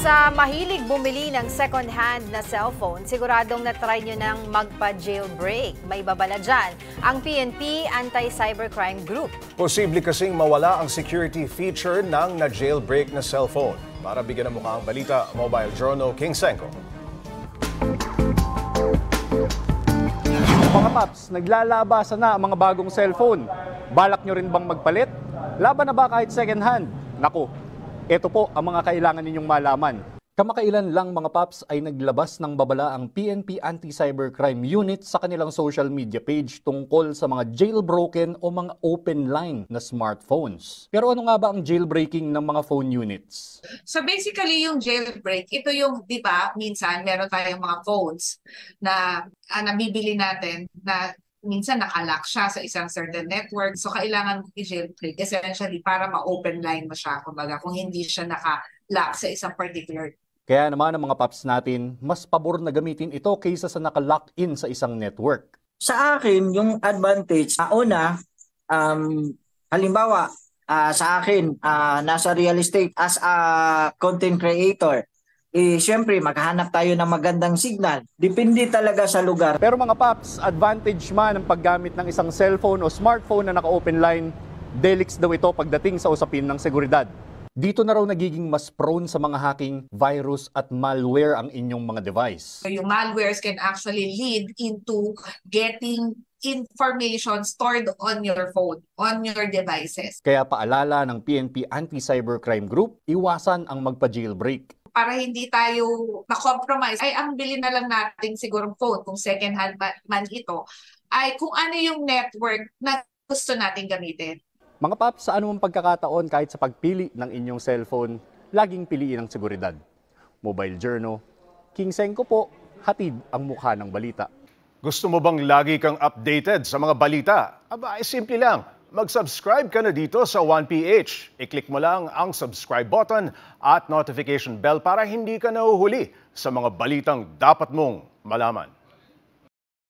Sa mahilig bumili ng second-hand na cellphone, siguradong na-try nyo ng magpa-jailbreak. May babala dyan, ang PNP Anti-Cybercrime Group. Posible kasing mawala ang security feature ng na-jailbreak na cellphone. Para bigyan ng mukha ang balita, Mobile Journal King Senko. Mga paps, naglalabasan na ang mga bagong cellphone. Balak nyo rin bang magpalit? Laban na ba kahit second hand? Naku, ito po ang mga kailangan ninyong malaman. Kamakailan lang mga paps ay naglabas ng babala ang PNP Anti-Cybercrime Unit sa kanilang social media page tungkol sa mga jailbroken o mga open line na smartphones. Pero ano nga ba ang jailbreaking ng mga phone units? So basically yung jailbreak, ito yung, di ba, minsan meron tayong mga phones na nabibili natin na minsan nakalock siya sa isang certain network. So kailangan mo i-jailbreak essentially para ma-open line mo siya. Kumbaga kung hindi siya naka-lock sa isang particular. Kaya naman ang mga paps natin, mas pabor na gamitin ito kaysa sa naka-lock in sa isang network. Sa akin, yung advantage, una, halimbawa, sa akin, nasa real estate as a content creator, siyempre maghahanap tayo ng magandang signal. Depende talaga sa lugar. Pero mga paps, advantage man ang paggamit ng isang cellphone o smartphone na naka-open line, delix daw ito pagdating sa usapin ng seguridad. Dito na raw nagiging mas prone sa mga hacking, virus at malware ang inyong mga device. So yung malwares can actually lead into getting information stored on your phone, on your devices. Kaya paalala ng PNP Anti-Cybercrime Group, iwasan ang magpa-jailbreak. Para hindi tayo na-compromise, ay ang bilhin na lang natin siguro phone, kung second hand man ito, ay kung ano yung network na gusto natin gamitin. Mga paps, sa anumang pagkakataon kahit sa pagpili ng inyong cellphone, laging piliin ang seguridad. Mobile Journal, King Senko po, hatid ang mukha ng balita. Gusto mo bang lagi kang updated sa mga balita? Aba, ay simple lang. Mag-subscribe ka na dito sa 1PH. I-click mo lang ang subscribe button at notification bell para hindi ka nahuhuli sa mga balitang dapat mong malaman.